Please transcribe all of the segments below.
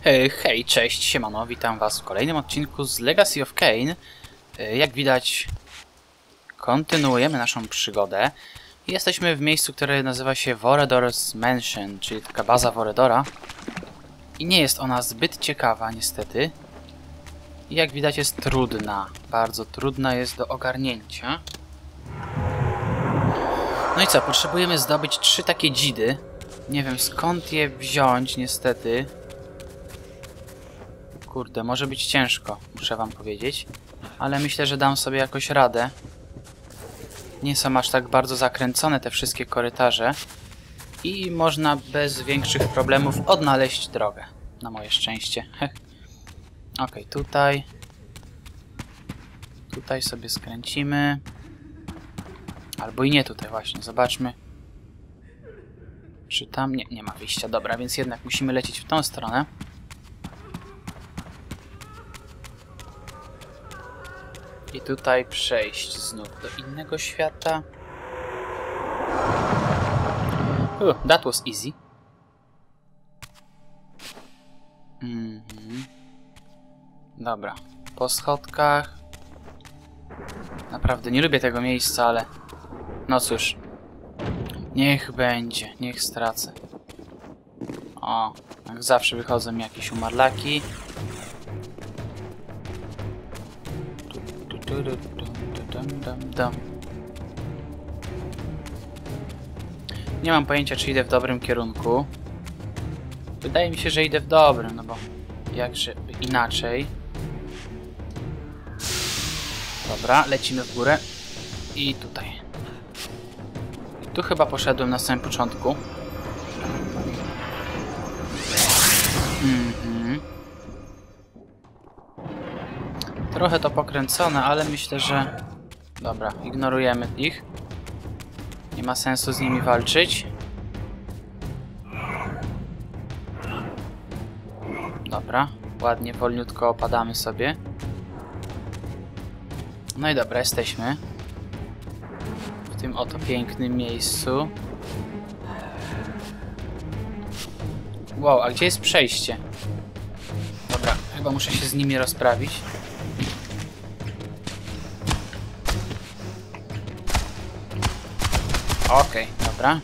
Hej, cześć, siemano, witam was w kolejnym odcinku z Legacy of Kain. Jak widać, kontynuujemy naszą przygodę. Jesteśmy w miejscu, które nazywa się Vorador's Mansion, czyli taka baza Voradora. I nie jest ona zbyt ciekawa, niestety. I jak widać, jest trudna, bardzo trudna jest do ogarnięcia. No i co, potrzebujemy zdobyć 3 takie dzidy. Nie wiem skąd je wziąć, niestety. Kurde, może być ciężko, muszę wam powiedzieć. Ale myślę, że dam sobie jakoś radę. Nie są aż tak bardzo zakręcone te wszystkie korytarze. I można bez większych problemów odnaleźć drogę. Na moje szczęście. Okej, tutaj. Tutaj sobie skręcimy. Albo i nie tutaj właśnie, zobaczmy. Czy tam? Nie, nie ma wyjścia. Dobra, więc jednak musimy lecieć w tą stronę. I tutaj przejść znów do innego świata. That was easy. Dobra, po schodkach. Naprawdę nie lubię tego miejsca, ale no cóż. Niech będzie, niech stracę. O, jak zawsze wychodzą mi jakieś umarlaki. Nie mam pojęcia, czy idę w dobrym kierunku. Wydaje mi się, że idę w dobrym, no bo jakże inaczej. Dobra, lecimy w górę. I tutaj. Tu chyba poszedłem na samym początku. Trochę to pokręcone, ale myślę, że... Dobra, ignorujemy ich. Nie ma sensu z nimi walczyć. Dobra, ładnie, wolniutko opadamy sobie. No i dobra, jesteśmy w tym oto pięknym miejscu. Wow, a gdzie jest przejście? Dobra, chyba muszę się z nimi rozprawić. Okej, dobra.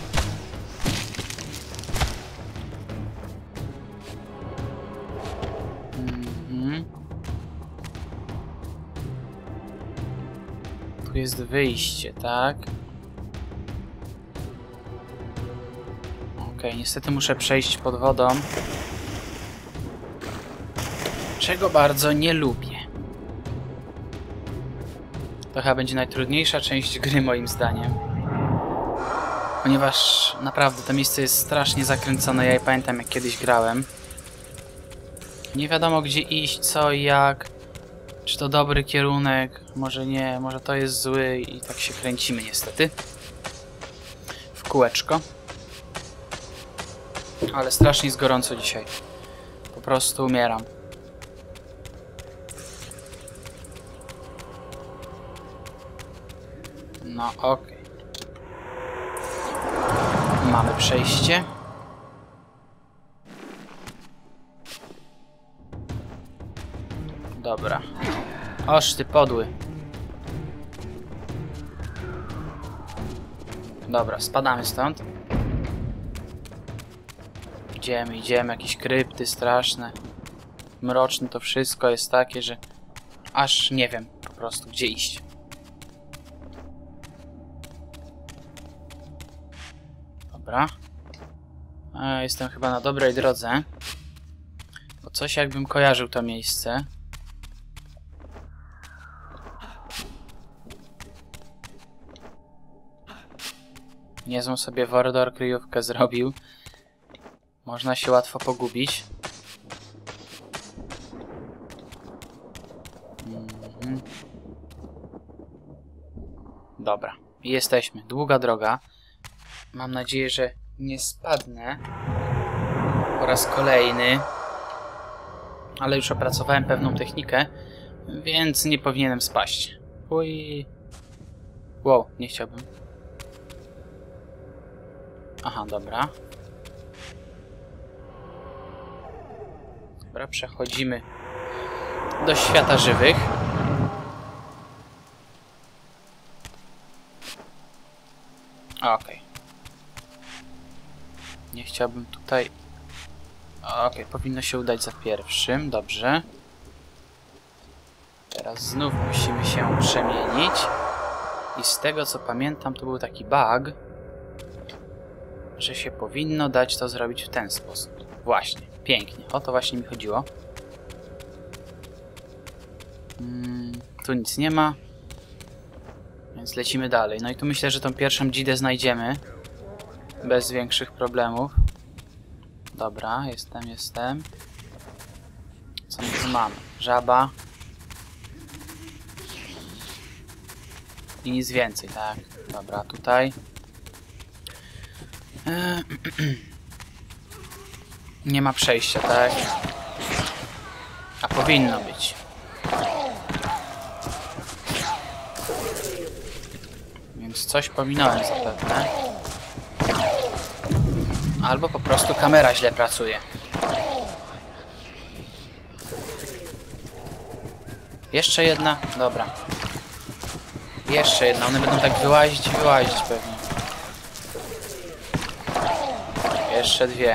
Tu jest wyjście, tak? Okej, niestety muszę przejść pod wodą. Czego bardzo nie lubię. To chyba będzie najtrudniejsza część gry, moim zdaniem. Ponieważ naprawdę to miejsce jest strasznie zakręcone. Ja je pamiętam, jak kiedyś grałem. Nie wiadomo, gdzie iść, co i jak. Czy to dobry kierunek? Może nie, może to jest zły i tak się kręcimy niestety. W kółeczko. Ale strasznie jest gorąco dzisiaj. Po prostu umieram. No okej. Mamy przejście. Dobra. Oż ty podły. Dobra, spadamy stąd. Idziemy, jakieś krypty straszne. Mroczne to wszystko jest takie, że aż nie wiem po prostu, gdzie iść. Dobra. Jestem chyba na dobrej drodze. Bo coś jakbym kojarzył to miejsce. Niezłą sobie Vorador kryjówkę zrobił. Można się łatwo pogubić. Dobra, jesteśmy. Długa droga. Mam nadzieję, że nie spadnę po raz kolejny. Ale już opracowałem pewną technikę, więc nie powinienem spaść. Uj. Wow, nie chciałbym. Aha, dobra. Dobra, przechodzimy do świata żywych. Okej. Nie chciałbym tutaj... Okej, powinno się udać za pierwszym, dobrze. Teraz znów musimy się przemienić. I z tego co pamiętam, to był taki bug, że się powinno dać to zrobić w ten sposób. Właśnie, pięknie. O to właśnie mi chodziło. Tu nic nie ma. Więc lecimy dalej. No i tu myślę, że tą pierwszą dzidę znajdziemy. Bez większych problemów. Dobra, jestem. Co my tu mamy? Żaba. I nic więcej, tak. Dobra, tutaj. Nie ma przejścia, tak? A powinno być. Więc coś pominąłem zapewne. Albo po prostu kamera źle pracuje. Jeszcze jedna? Dobra. Jeszcze jedna. One będą tak wyłazić pewnie. Jeszcze dwie.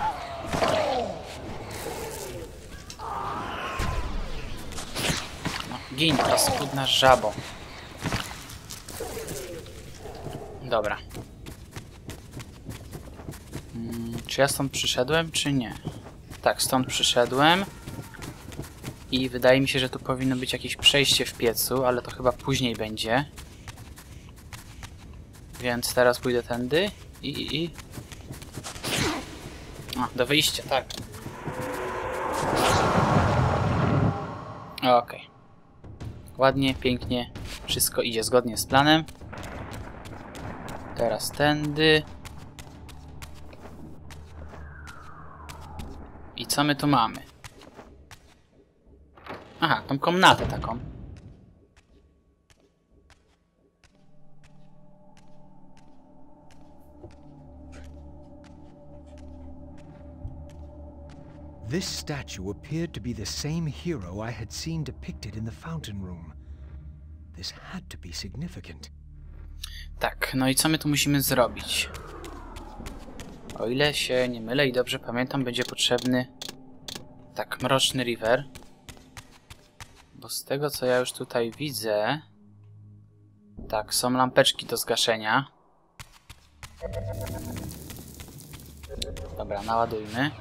No, gin, paskudna żabo. Dobra. Czy ja stąd przyszedłem, czy nie? Tak, stąd przyszedłem. I wydaje mi się, że tu powinno być jakieś przejście w piecu, ale to chyba później będzie. Więc teraz pójdę tędy i... A, do wyjścia, tak. Okej. Ładnie, pięknie. Wszystko idzie zgodnie z planem. Teraz tędy. I co my tu mamy? Aha, tą komnatę taką. This statue appeared to be the same hero I had seen depicted in the fountain room. This had to be significant. Tak, no i co my tu musimy zrobić? O ile się nie mylę i dobrze pamiętam, będzie potrzebny... Tak, mroczny river. Bo z tego co ja już tutaj widzę... Tak, są lampeczki do zgaszenia. Dobra, naładujmy.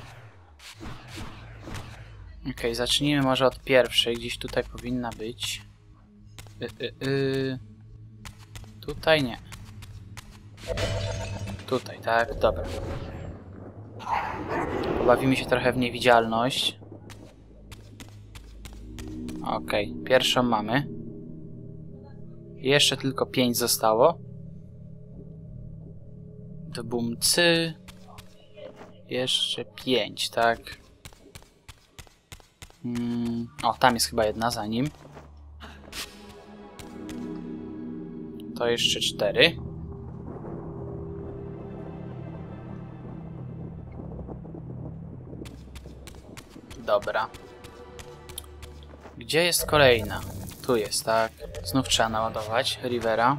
Okej, zacznijmy może od pierwszej. Gdzieś tutaj powinna być. Tutaj nie. Tutaj, tak? Dobra. Pobawimy się trochę w niewidzialność. Okej, pierwszą mamy. Jeszcze tylko 5 zostało. Dbumcy. Jeszcze 5, tak? O, tam jest chyba jedna za nim. To jeszcze 4. Dobra. Gdzie jest kolejna? Tu jest, tak? Znów trzeba naładować Rivera.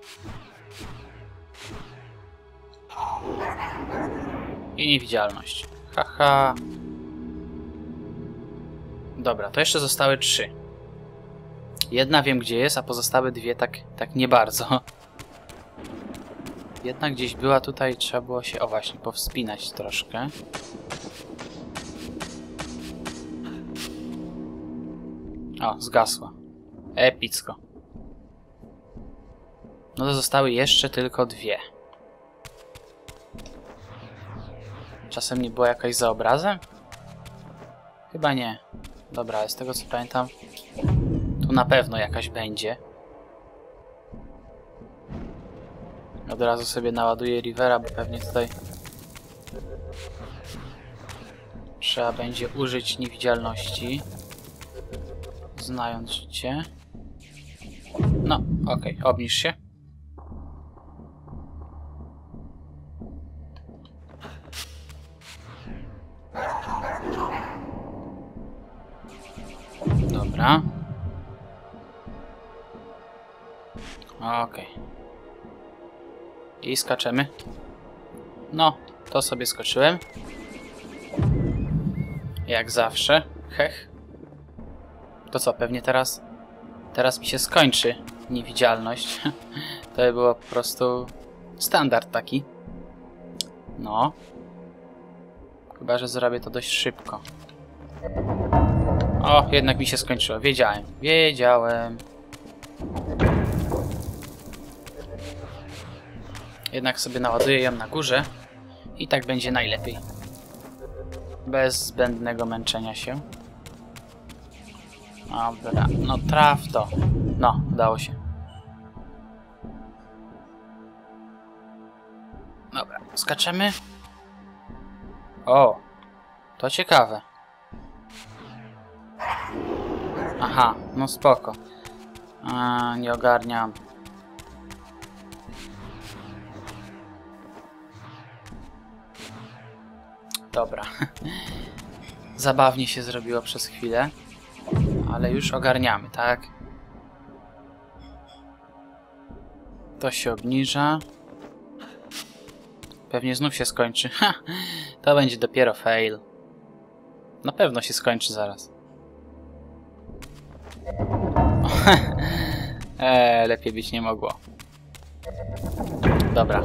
I niewidzialność. Haha. Dobra, to jeszcze zostały 3. Jedna wiem gdzie jest, a pozostałe 2 tak nie bardzo. Jedna gdzieś była tutaj, trzeba było się, o właśnie, powspinać troszkę. O, zgasła. Epicko. No to zostały jeszcze tylko 2. Czasem nie była jakaś za obrazem? Chyba nie. Dobra, z tego co pamiętam, tu na pewno jakaś będzie. Od razu sobie naładuję Rivera, bo pewnie tutaj trzeba będzie użyć niewidzialności. Znając życie. No, okej, obniż się. Dobra. Okej. I skaczemy. No, to sobie skoczyłem. Jak zawsze. Hech. To co, pewnie teraz mi się skończy niewidzialność. To by było po prostu standard taki. No. Chyba że zrobię to dość szybko. O, jednak mi się skończyło. Wiedziałem. Jednak sobie naładuję ją na górze i tak będzie najlepiej. Bez zbędnego męczenia się. Dobra, no traf to. No, udało się. Dobra, skaczemy. O, to ciekawe. Aha, no spoko. Nie ogarniam. Dobra. Zabawnie się zrobiło przez chwilę. Ale już ogarniamy, tak? To się obniża. Pewnie znów się skończy. Ha! To będzie dopiero fail. Na pewno się skończy zaraz. Lepiej być nie mogło. Dobra.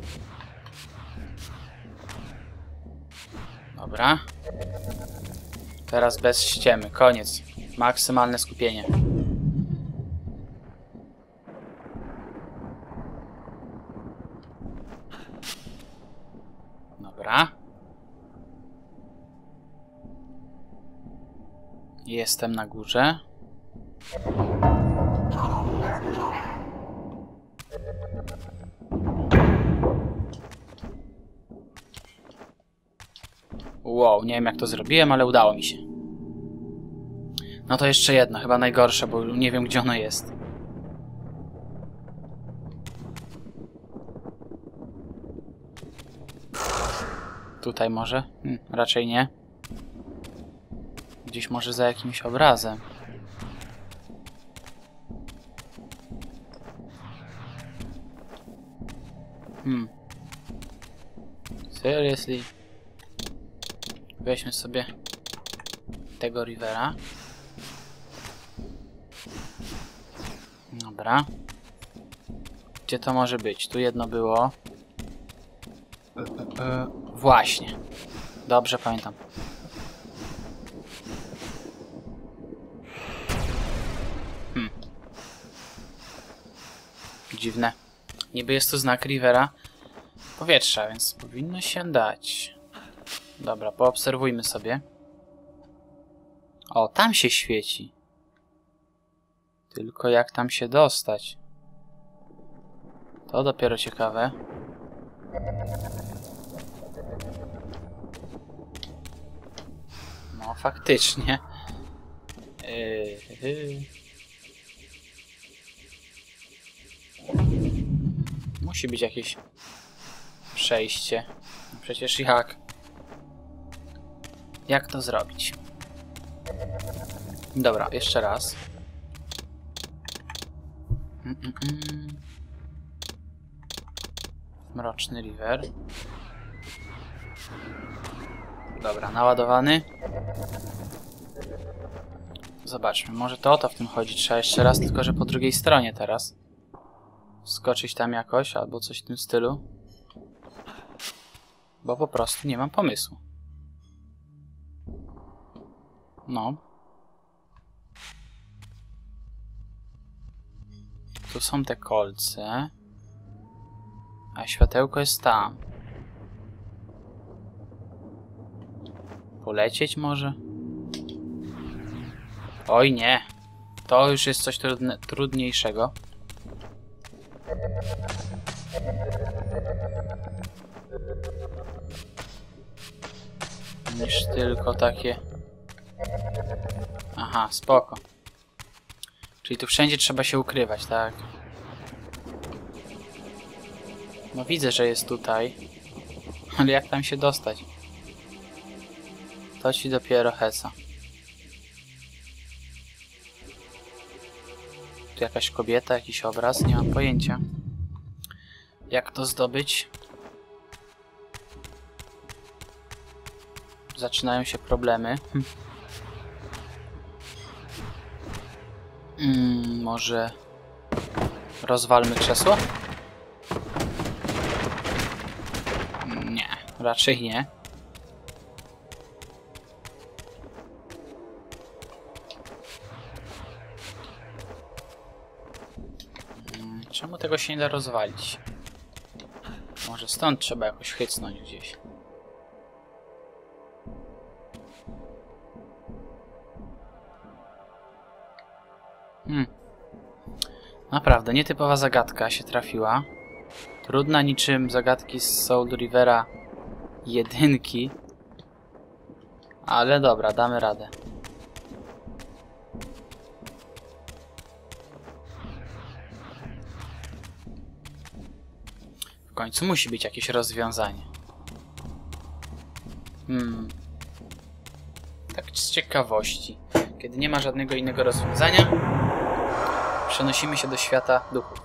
Dobra. Teraz bez ściemy. Koniec. Maksymalne skupienie. Dobra. Jestem na górze. Wow, nie wiem jak to zrobiłem, ale udało mi się. No to jeszcze jedno, chyba najgorsze, bo nie wiem gdzie ono jest. Tutaj może? Raczej nie. Gdzieś może za jakimś obrazem. Seriously? Weźmy sobie tego Rivera. Dobra. Gdzie to może być? Tu jedno było. Właśnie. Dobrze pamiętam. Dziwne. Niby jest to znak Rivera powietrza, więc powinno się dać. Dobra, poobserwujmy sobie. O, tam się świeci. Tylko jak tam się dostać? To dopiero ciekawe. No, faktycznie. Musi być jakieś przejście. Przecież jak? Jak to zrobić? Dobra, jeszcze raz. Mroczny River. Dobra, naładowany. Zobaczmy, może to o to w tym chodzi. Trzeba jeszcze raz, tylko że po drugiej stronie teraz. Wskoczyć tam jakoś, albo coś w tym stylu. Bo po prostu nie mam pomysłu. No. Tu są te kolce. A światełko jest tam. Polecieć może? Oj nie. To już jest coś trudniejszego. Niż tylko takie... Aha, spoko. Czyli tu wszędzie trzeba się ukrywać, tak? No widzę, że jest tutaj. Ale jak tam się dostać? To ci dopiero heca. Tu jakaś kobieta, jakiś obraz, nie mam pojęcia. Jak to zdobyć? Zaczynają się problemy. Może rozwalmy krzesło? Nie, raczej nie. Czemu tego się nie da rozwalić? Może stąd trzeba jakoś chycnąć gdzieś. Naprawdę, nietypowa zagadka się trafiła. Trudna niczym zagadki z Soul Rivera 1. Ale dobra, damy radę. W końcu musi być jakieś rozwiązanie. Tak z ciekawości. Kiedy nie ma żadnego innego rozwiązania, przenosimy się do świata duchów.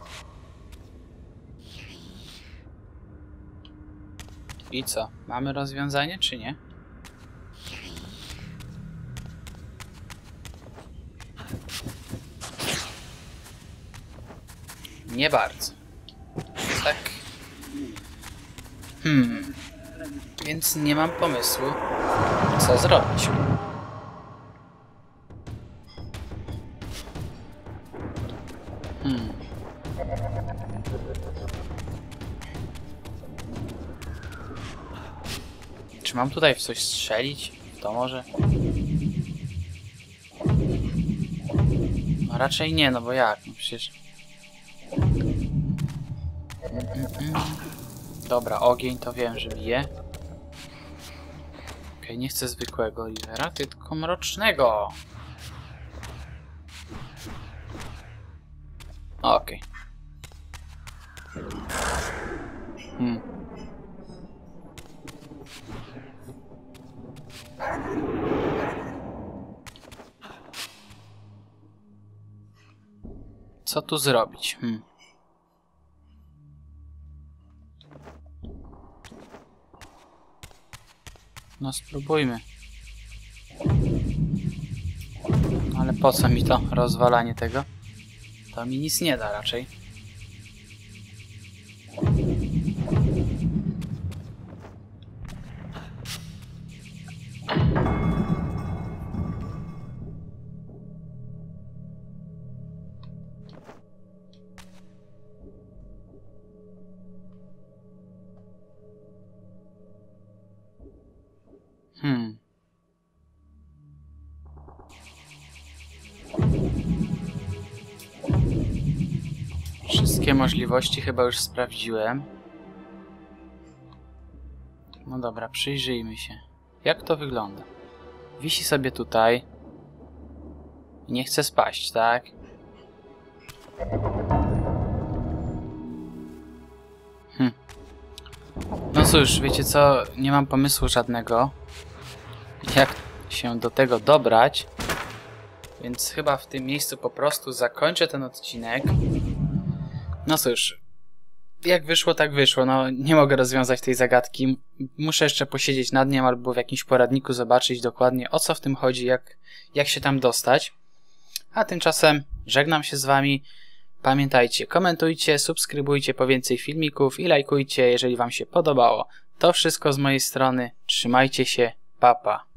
I co? Mamy rozwiązanie, czy nie? Nie bardzo. Tak. Więc nie mam pomysłu, co zrobić. Czy mam tutaj w coś strzelić? To może? No raczej nie, no bo jak? No przecież... Dobra, ogień to wiem, że bije. Okej, nie chcę zwykłego Rivera, tylko mrocznego. Okej. Co tu zrobić? No spróbujmy. Ale po co mi to rozwalanie tego? To mi nic nie da raczej. Wszystkie możliwości chyba już sprawdziłem. No dobra, przyjrzyjmy się. Jak to wygląda? Wisi sobie tutaj. Nie chce spaść, tak? No cóż, wiecie co? Nie mam pomysłu żadnego. Jak się do tego dobrać. Więc chyba w tym miejscu po prostu zakończę ten odcinek. No cóż, jak wyszło, tak wyszło. No, nie mogę rozwiązać tej zagadki. Muszę jeszcze posiedzieć nad nią albo w jakimś poradniku zobaczyć dokładnie, o co w tym chodzi, jak się tam dostać. A tymczasem żegnam się z wami. Pamiętajcie, komentujcie, subskrybujcie po więcej filmików i lajkujcie, jeżeli wam się podobało. To wszystko z mojej strony. Trzymajcie się. Pa, pa.